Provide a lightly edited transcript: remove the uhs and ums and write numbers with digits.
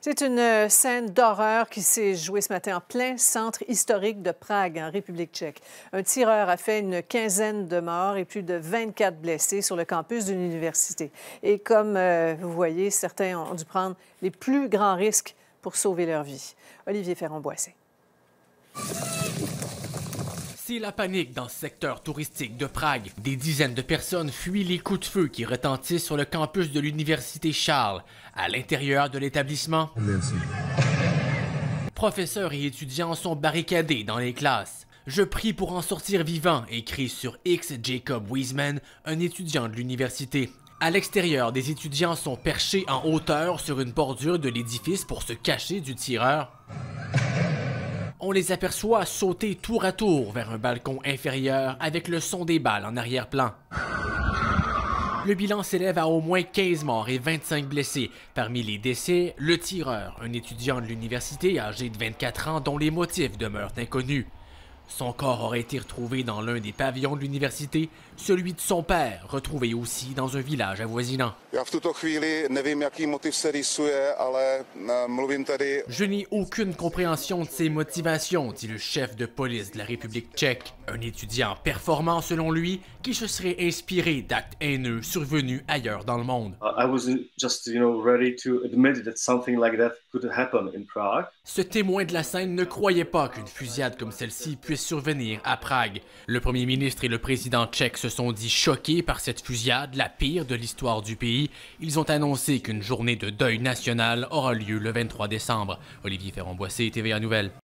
C'est une scène d'horreur qui s'est jouée ce matin en plein centre historique de Prague, en République tchèque. Un tireur a fait une quinzaine de morts et plus de 24 blessés sur le campus d'une université. Et comme vous voyez, certains ont dû prendre les plus grands risques pour sauver leur vie. Olivier Ferron-Boissé. C'est la panique dans ce secteur touristique de Prague. Des dizaines de personnes fuient les coups de feu qui retentissent sur le campus de l'université Charles. À l'intérieur de l'établissement, professeurs et étudiants sont barricadés dans les classes. « Je prie pour en sortir vivant », écrit sur X Jacob Wiesman, un étudiant de l'université. À l'extérieur, des étudiants sont perchés en hauteur sur une bordure de l'édifice pour se cacher du tireur. On les aperçoit sauter tour à tour vers un balcon inférieur avec le son des balles en arrière-plan. Le bilan s'élève à au moins 15 morts et 25 blessés. Parmi les décès, le tireur, un étudiant de l'université âgé de 24 ans dont les motifs demeurent inconnus. Son corps aurait été retrouvé dans l'un des pavillons de l'université, celui de son père, retrouvé aussi dans un village avoisinant. Je n'ai aucune compréhension de ses motivations, dit le chef de police de la République tchèque. Un étudiant performant selon lui, qui se serait inspiré d'actes haineux survenus ailleurs dans le monde. Ce témoin de la scène ne croyait pas qu'une fusillade comme celle-ci puisse survenir à Prague. Le premier ministre et le président tchèque se sont dit choqués par cette fusillade, la pire de l'histoire du pays. Ils ont annoncé qu'une journée de deuil national aura lieu le 23 décembre. Olivier Ferron-Boissé, TVA Nouvelles.